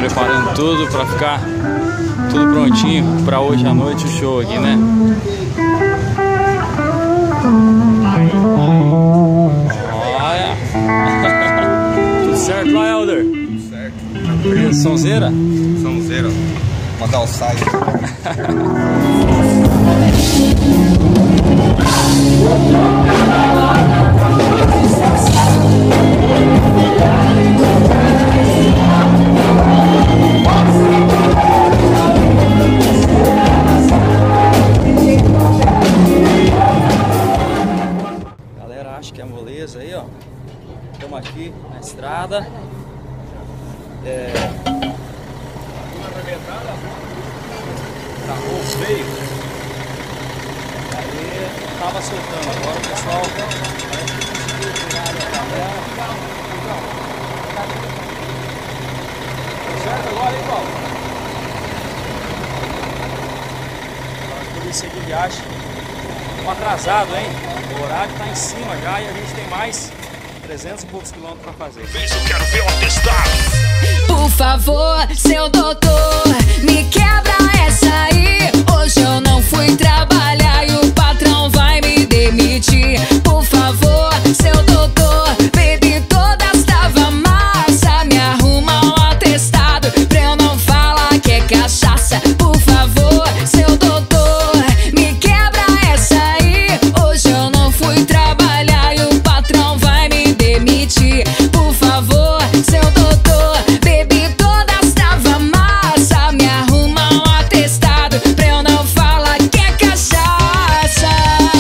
preparando tudo para ficar tudo prontinho para hoje à noite o show aqui, né? Olha! Tudo certo lá, Helder? Tudo certo. Beleza, sonzeira? Sonzeira. Mandar o site. Galera, acho que é moleza aí, ó. Estamos aqui na estrada. Tá bom, feio. Aí tava soltando, agora o pessoal vai conseguir tirar a galera. Certo agora, hein, Paulo? Vamos poder seguir viagem. Estamos atrasados, hein? O horário tá em cima já e a gente tem mais 300 e poucos quilômetros para fazer. Eu quero ver o atestado. Por favor, seu doutor, me quebra essa aí. Hoje eu não fui trabalhar e o patrão vai me demitir. Por favor, seu doutor, bebi todas, tava massa. Me arruma um atestado pra eu não falar que é cachaça. Por favor, seu doutor, me quebra essa aí. Hoje eu não fui trabalhar e o patrão vai me demitir. Por favor, seu doutor, bebi todas, tava massa. Me arruma um atestado pra eu não falar que é cachaça.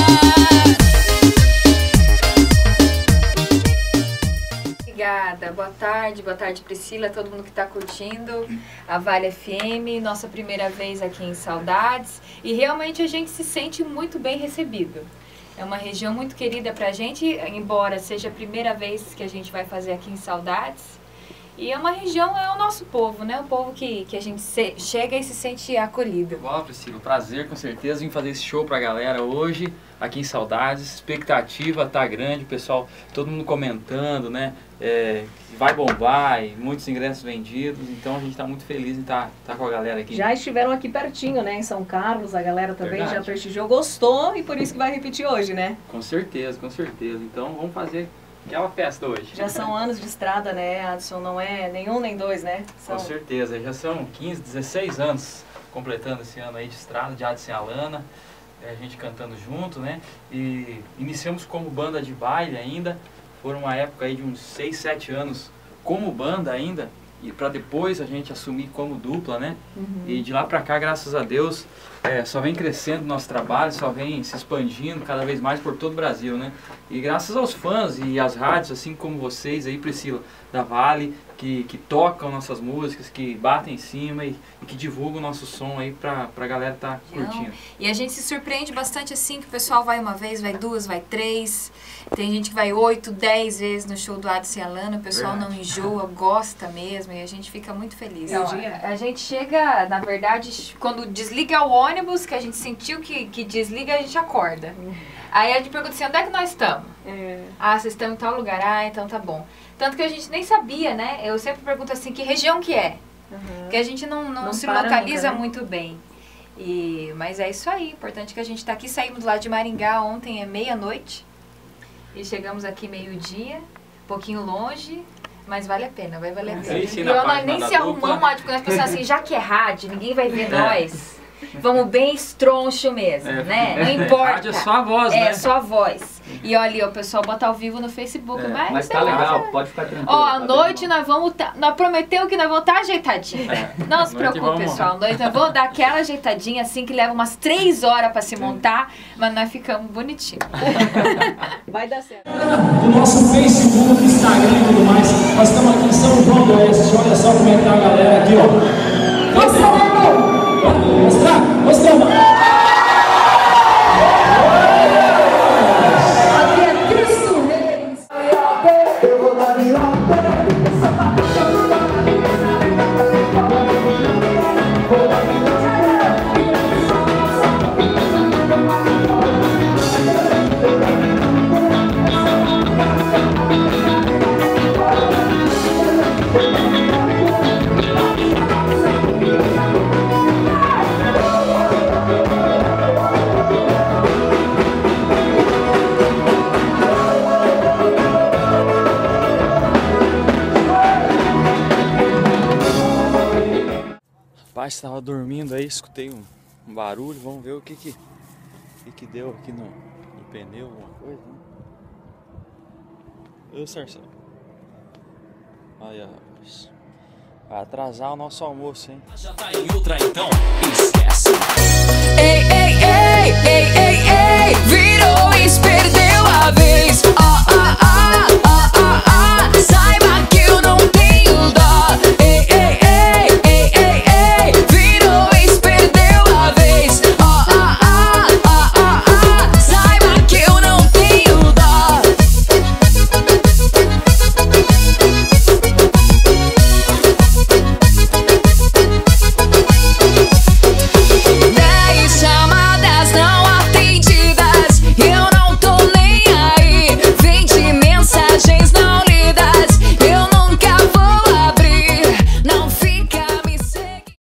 Obrigada, boa tarde Priscila, todo mundo que está curtindo a Vale FM, nossa primeira vez aqui em Saudades, e realmente a gente se sente muito bem recebido. É uma região muito querida pra gente, embora seja a primeira vez que a gente vai fazer aqui em Saudades. E é uma região, é o nosso povo, né? O povo que a gente chega e se sente acolhido. Igual, Priscila, prazer com certeza em fazer esse show pra galera hoje, aqui em Saudades. Expectativa tá grande, pessoal, todo mundo comentando, né? Vai bombar, e muitos ingressos vendidos, então a gente tá muito feliz em tá com a galera aqui. Já estiveram aqui pertinho, né? Em São Carlos, a galera também Verdade. já prestigiou, gostou e por isso que vai repetir hoje, né? Com certeza, com certeza. Então vamos fazer aquela festa hoje. Já são anos de estrada, né, Adson? Não é nenhum nem dois, né? Com certeza, já são 15, 16 anos completando esse ano aí de estrada, de Adson e Alana, a gente cantando junto, né? E iniciamos como banda de baile ainda, foram uma época aí de uns 6, 7 anos como banda ainda, e para depois a gente assumir como dupla, né? E de lá para cá, graças a Deus, só vem crescendo o nosso trabalho, só vem se expandindo cada vez mais por todo o Brasil, né? E graças aos fãs e às rádios, assim como vocês aí, Priscila, da Vale, que tocam nossas músicas, que batem em cima e que divulgam o nosso som aí pra galera tá curtindo. E a gente se surpreende bastante assim, que o pessoal vai uma vez, vai duas, vai três. Tem gente que vai 8, 10 vezes no show do Adson e Alana, o pessoal não enjoa, gosta mesmo, e a gente fica muito feliz. Então, a gente chega, na verdade, quando desliga o ônibus, que a gente sentiu que desliga, a gente acorda. Aí a gente pergunta assim, onde é que nós estamos? Ah, vocês estão em tal lugar. Ah, então tá bom. Tanto que a gente nem sabia, né? Eu sempre pergunto assim, que região que é? Porque a gente não se localiza muito bem. Mas é isso aí, importante que a gente tá aqui. Saímos do lado de Maringá ontem, meia-noite. E chegamos aqui meio-dia, um pouquinho longe. Mas vale a pena, vai valer a pena. E nós nem se arrumamos, porque nós pensamos assim, já que é rádio, ninguém vai ver nós. Vamos bem estroncho mesmo, né? Não importa. Rádio é só a voz, né? É, só a voz. E olha, o pessoal bota ao vivo no Facebook, mas tá legal, pode ficar tranquilo. Ó, à noite nós vamos nós prometemos que nós vamos estar ajeitadinho. Não se preocupe, pessoal. À noite nós vamos dar aquela ajeitadinha assim que leva umas 3 horas pra se montar, mas nós ficamos bonitinhos. Vai dar certo. Do nosso Facebook, Instagram e tudo mais. Nós estamos aqui em São João do Oeste. Olha só como é que tá a galera aqui, ó. Mostrar, mostrando. Aqui é Cristo Reis. Eu vou dar minha rapaz estava dormindo aí, escutei um barulho, vamos ver o que deu aqui no pneu, alguma coisa, né? Ô, Sarção. Aí, rapaz. Vai atrasar o nosso almoço, hein? Já tá em ultra, então esquece. Ei, ei, ei, ei, ei, ei, virou